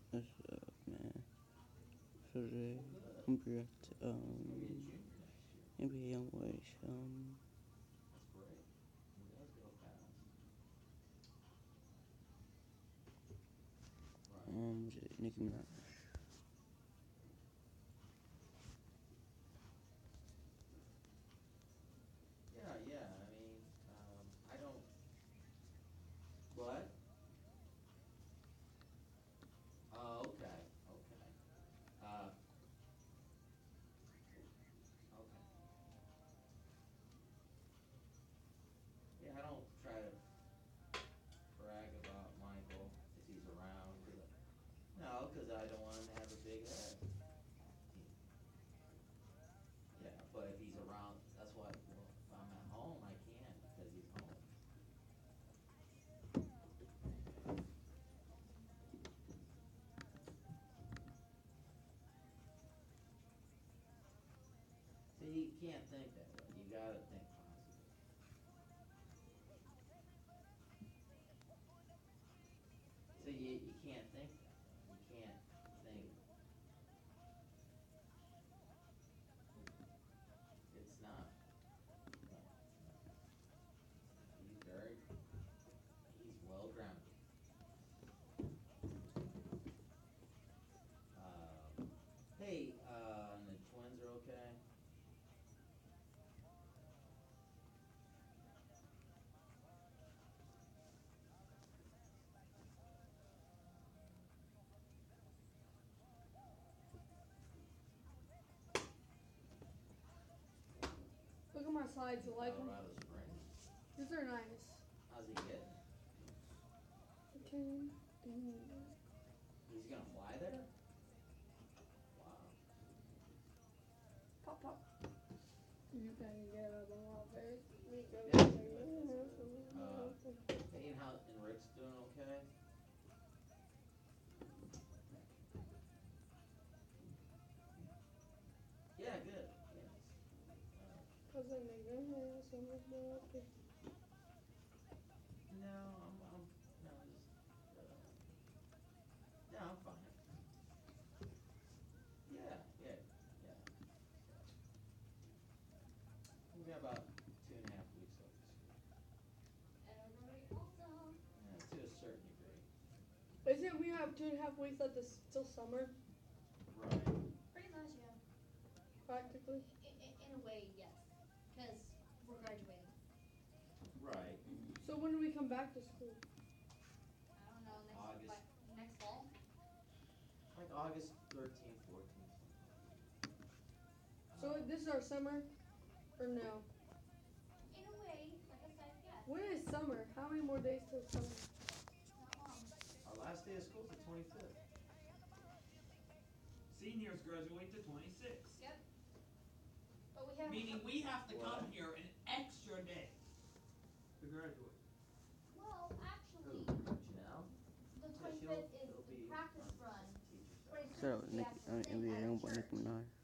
What's up, man? So today I'm here at NBA Youngboy. That's great. He does go fast. Right. Nicki Minaj. Yeah, yeah. I mean, I don't. What? Oh, okay, okay. Uh, okay. Yeah, I don't try to brag about Michael if he's around. No, because I don't want him to have a big head. Yeah, but if he's around, that's why. Well, if I'm at home, I can because he's home. See, you can't think that way. You gotta think positive. So you can't think that though. You can't think it's not. No, it's not. He's well grounded. Um, hey, and the twins are okay? Look at my slides, you like them? Colorado Springs. These are nice. How's he getting? Okay. He's gonna fly there? Wow. Pop, pop. You can get a ball face. That's good. That's good. Hey, and Rick's doing okay? Yeah, good. Yes. No, no, just, no, I'm fine. Yeah, yeah, yeah. We got about 2.5 weeks left of school. Everybody awesome. Yeah, to a certain degree. Isn't we have 2.5 weeks left till summer, Right. Pretty much, yeah. practically? In a way, yes. Because we're graduating. Right. So when do we come back to school? I don't know, August. next fall? Like August 13th, 14th, something like that. So this is our summer, or no? In a way, like I said, yes. When is summer? How many more days till summer? Not long. Our last day of school is the 25th. Seniors graduate the 26th. Yep. But we have. Meaning we have to What? come here an extra day to graduate. Well, actually, Janelle? the Yeah, 25th she'll is the be practice on run. teacher side. 26th So is the actual thing NBA at Youngboy church. Nicki Minaj.